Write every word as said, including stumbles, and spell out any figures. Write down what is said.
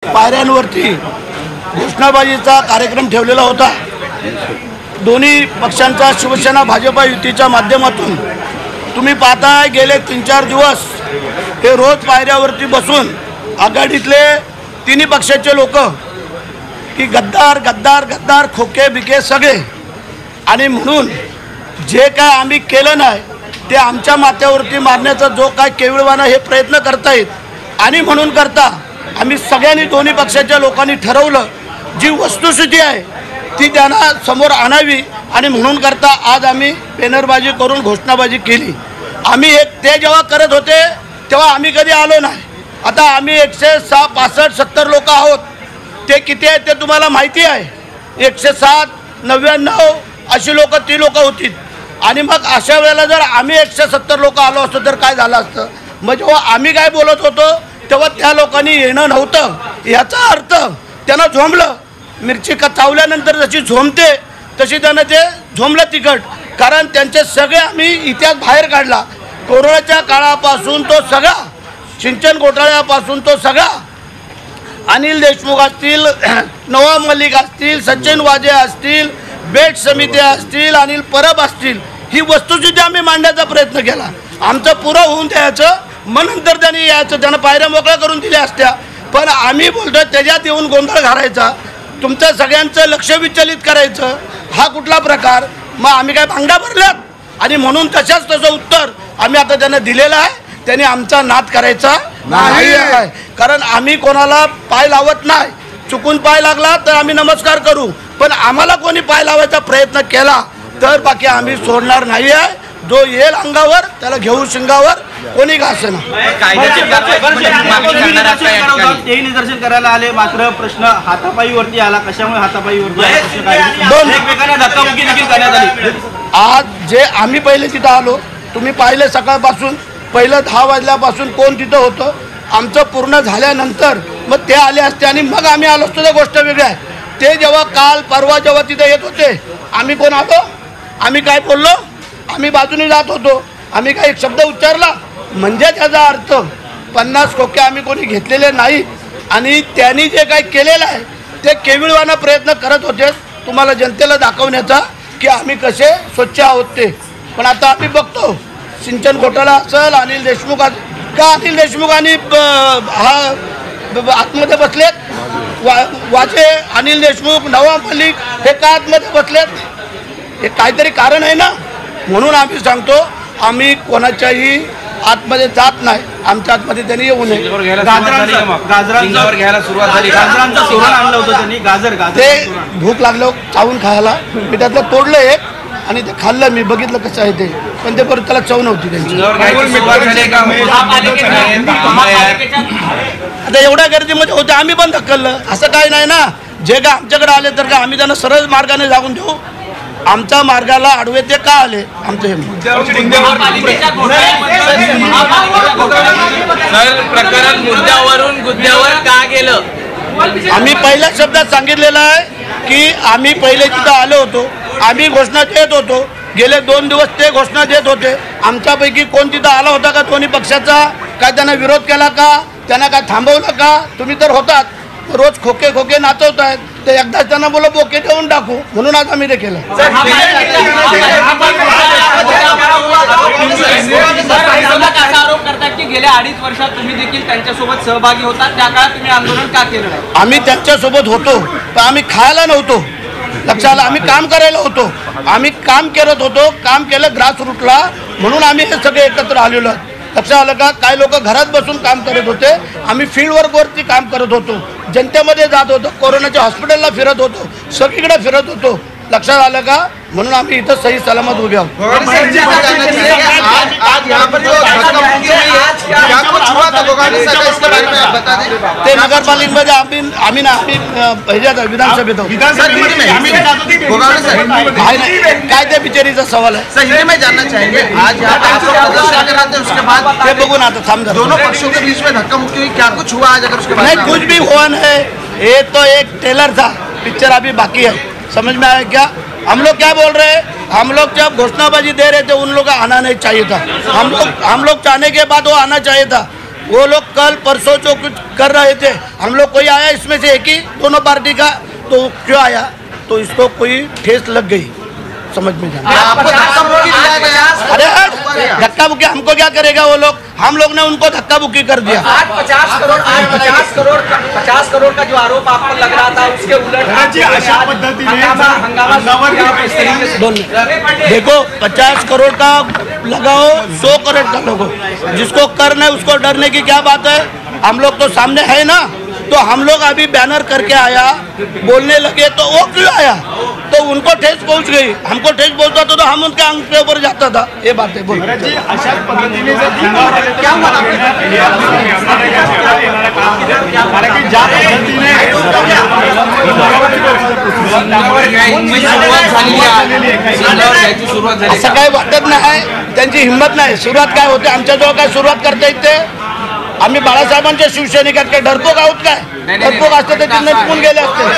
पायऱ्यांवरती घोषणाबाजीचा कार्यक्रम ठेवलेला होता। दोन्ही पक्षांचा शिवसेना भाजपा युतीच्या माध्यमातून तुम्ही पाहताय गेले तीन चार दिवस हे रोज पायऱ्यावरती बसून आघाडीतले तिन्ही पक्षाचे लोक की गद्दार गद्दार गद्दार खोके बिके सगळे, आणि म्हणून जे काय आम्ही केलं नाही ते आमच्या माथ्यावरती मारण्याचा जो काय केविळवाना हे प्रयत्न करतायत, आणि म्हणून करता आम्ही सगळ्यांनी दोन्ही पक्षाच्या लोकांनी ठरवलं जी वस्तुस्थिती आहे ती त्यांना समोर आणावी, आणि म्हणून करता आज आम्ही बॅनरबाजी करून घोषणाबाजी केली। आम्ही एक ते जेव्हा करत होते तेव्हा आम्ही कधी आलो नाही। आता आम्ही एकशे सहा पासष्ट सत्तर लोक आहोत, ते किती आहेत ते तुम्हाला माहिती आहे। एकशे सात नव्याण्णव अशी लोक ती लोक होती, आणि मग अशा वेळेला जर आम्ही एकशे सत्तर लोक आलो असतो तर काय झालं असतं। मग जेव्हा आम्ही काय बोलत होतो तेव्हा त्या लोकांनी येणं नव्हतं, याचा अर्थ त्यांना झोंबलं। मिरची का चावल्यानंतर जशी झोंबते तशी त्यांना ते झोंबलं तिखट, कारण त्यांचे सगळे आम्ही इतिहास बाहेर काढला। कोरोनाच्या काळापासून तो सगळा, सिंचन घोटाळ्यापासून तो सगळा, अनिल देशमुख असतील, नवाब मलिक असतील, सचिन वाजे असतील, बेट समिती असतील, अनिल परब असतील, ही वस्तुस्थिती आम्ही मांडण्याचा प्रयत्न केला। आमचं पुरं होऊन द्यायचं, मग नंतर त्यांनी यायचं, त्यांना पायऱ्या मोकळ्या करून दिल्या असत्या, पण आम्ही बोलतोय त्याच्यात येऊन गोंधळ घालायचा, तुमचं सगळ्यांचं लक्ष विचलित करायचं, हा कुठला प्रकार। मग आम्ही काय भांगडा भरल्यात, आणि म्हणून तशाच तसं उत्तर आम्ही आता त्यांना दिलेलं आहे। त्यांनी आमचा नाद करायचा नाही आहे, कारण आम्ही कोणाला पाय लावत नाही। चुकून पाय लागला तर आम्ही नमस्कार करू, पण आम्हाला कोणी पाय लावायचा प्रयत्न केला तर बाकी आम्ही सोडणार नाही आहे। जो येईल अंगावर त्याला घेऊ शिंगावर, कोणी घासेना। तेही निदर्शन करायला आले, मात्र प्रश्न हातापायीवरती आला। कशामुळे हातापायीवरती आला? आज जे आम्ही पहिले तिथं आलो, तुम्ही पाहिले सकाळपासून, पहिलं दहा वाजल्यापासून कोण तिथं होतं, आमचं पूर्ण झाल्यानंतर मग ते आले असते आणि मग आम्ही आलो असतो तर गोष्ट वेगळी आहे। ते जेव्हा काल परवा जेव्हा तिथं येत होते, आम्ही कोण आलो, आम्ही काय बोललो, आम्ही बाजूने जात होतो, आम्ही काही शब्द उच्चारला म्हणजे त्याचा अर्थ पन्नास खोके आम्ही कोणी घेतलेले नाही, आणि त्यांनी जे काही केलेलं आहे ते केविळवाना प्रयत्न करत होते तुम्हाला जनतेला दाखवण्याचा की आम्ही कसे स्वच्छ आहोत ते। पण आता आम्ही बघतो सिंचन घोटाळा असेल, अनिल देशमुख का अनिल देशमुख आणि हा आतमध्ये बसलेत, वा वाजे अनिल देशमुख, नवाब मलिक हे का आतमध्ये बसलेत, हे काहीतरी कारण आहे ना। म्हणून आम्ही सांगतो आम्ही कोणाच्याही आतमध्ये जात नाही, आमच्या आतमध्ये त्यांनी येऊ नये। ते भूक लागलं चावून खायला, मी त्यातलं तोडलं एक आणि ते खाल्लं, मी बघितलं कसं आहे ते, पण ते परत त्याला चव नव्हती त्यांची। आता एवढ्या गर्दीमध्ये होते, आम्ही पण धक्कलं, असं काही नाही ना। जे का आमच्याकडे आले तर का आम्ही त्यांना सरळ मार्गाने जाऊन देऊ, आमच्या मार्गाला आडवे ते का आले आमचे हे प्रकरण मुद्द्यावरून गुद्द्यावर का गेलं? आम्ही पहिल्या शब्दात सांगितलेलं आहे की आम्ही पहिले तिथं आलो होतो, आम्ही घोषणा देत होतो, गेले दोन दिवस ते घोषणा देत होते। आमच्यापैकी कोण तिथं आला होता का दोन्ही पक्षाचा? काय त्यांना विरोध केला का? त्यांना काय थांबवलं का? तुम्ही तर होतात, रोज खोके खोके नाचवत आहेत, ते एकदाच त्यांना बोला बोके देऊन टाकू, म्हणून आज आम्ही ते केलं। आरोप करतात की गेल्या अडीच वर्षात तुम्ही देखील त्यांच्यासोबत सहभागी होता, त्या काळात तुम्ही आंदोलन का केलं नाही? आम्ही त्यांच्यासोबत होतो पण आम्ही खायला नव्हतो, लक्षात आलं, आम्ही काम करायला होतो, आम्ही काम करत होतो, काम केलं ग्रास रूटला, म्हणून आम्ही हे सगळे एकत्र आलेलो आहोत। लक्षात आलं का? काही लोक घरात बसून काम करत होते, आम्ही फील्ड वर्कवरती काम करत होतो, जनतेमध्ये जात होतो, कोरोनाच्या हॉस्पिटलला फिरत होतो, सगळीकडे फिरत होतो। लक्षात आलं का? म्हणून आम्ही इथं सही सलामत उभे आहोत। ते नगरपालिकेमध्ये आम्ही आम्ही ना आम्ही ह्याच्यात विधानसभेत काय त्या बिचारीचा सवाल आहे, ते बघून आता थांब। दोनों पक्षों के बीच में धक्का मुक्की हुई, क्या कुछ हुआ आज? अगर उसके नहीं कुछ भी हुआ है, ये तो एक ट्रेलर था, पिक्चर अभी बाकी है। समझ में आया क्या? हम लोग क्या बोल रहे हैं, हम लोग जब घोषणाबाजी दे रहे थे उन लोग का आना नहीं चाहिए था, हम लोग हम लोग चाहने के बाद वो आना चाहिए था। वो लोग कल परसों जो कुछ कर रहे थे, हम लोग कोई आया इसमें से एक ही दोनों पार्टी का, तो क्यों आया? तो इसको कोई ठेस लग गई, समझ में जाए। आपको धक्का मुक्की दिया गया। अरे धक्का बुक्की हमको क्या करेगा वो लोग? हम लोग ने उनको धक्का बुक्की कर दिया। आज पचास करोड़ आज पचास करोड़ पचास करोड़ का जो आरोप आप पर लग रहा था उसके उलट अशा पद्धतीने हंगामा हंगामा इस तरीके से दोन मिनट। देखो पचास करोड़ का लगाओ, सौ करोड़ का लगो, जिसको करना है उसको डरने की क्या बात है? हम लोग तो सामने है ना। तो हम लोग अभी बैनर करके आया, बोलने लगे, तो वो क्यों आया? तो उनको ठेस पहुंच गई, हमको ठेस पहुंचता तो, तो हम उनके अंक के ऊपर जाता था। ये बात है, बोलो। जी अशाच पद्धतीने जर क्या हुआ कारण की ज्या पद्धतीने असं काय वाटत नाही, त्यांची हिंमत नाही. सुरुवात काय होते आमच्याजवळ, काय सुरुवात करता येते? आम्ही बाळासाहेबांच्या शिवसैनिकात काय डरपोक आहोत काय? डरपोक असते तर तिने निघून गेले असते.